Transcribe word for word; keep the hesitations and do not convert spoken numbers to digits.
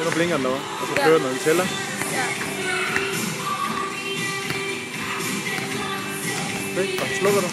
Så nu blinker den derovre, og så kører den, når den tæller. Ja. Okay, og så slukker du.